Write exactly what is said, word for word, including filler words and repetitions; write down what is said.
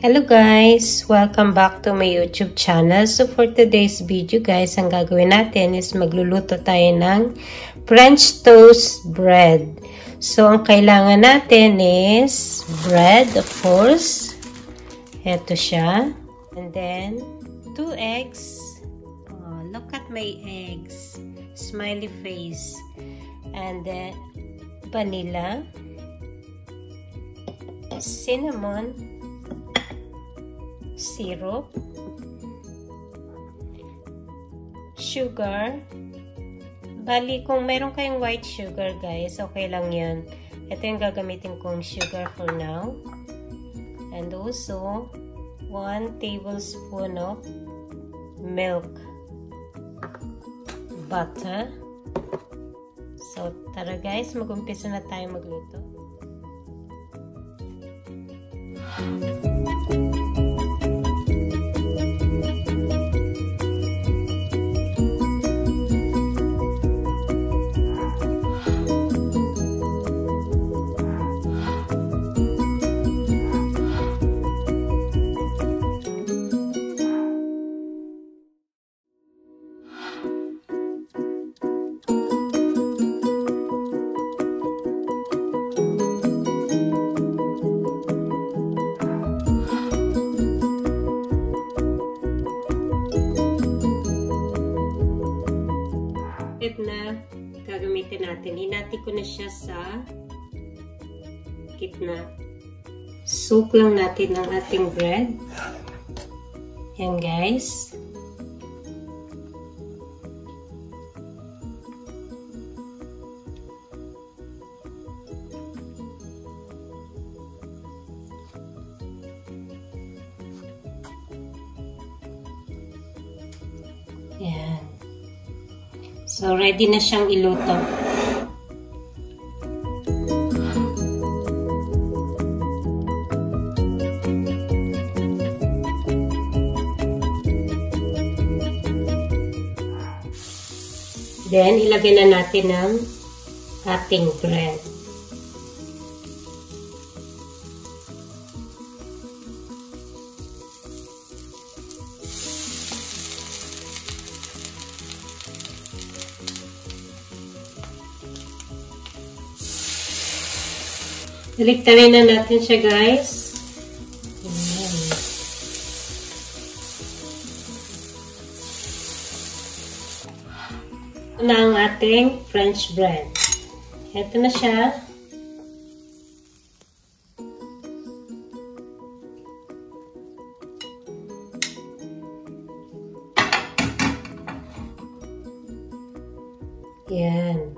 Hello guys! Welcome back to my YouTube channel. So for today's video guys, ang gagawin natin is magluluto tayo ng French toast bread. So ang kailangan natin is bread, of course. Ito siya. And then, two eggs. Oh, look at my eggs. Smiley face. And then, vanilla. Cinnamon. Syrup, sugar. Bali, kung meron kayong white sugar guys, okay lang yan. Ito yung gagamitin kong sugar for now. And also, one tablespoon of milk. Butter. So, tara guys, mag-umpisa na tayo magluto. Na gagamitin natin. Hinati ko na siya sa gitna. Soak lang natin ang ating bread. Yan guys. Yan. So, ready na siyang iluto. Then, ilagay na natin ang ating bread. Baliktarin na natin siya guys. Ayan. Ito na ang ating French bread. Ito na siya. Ayan.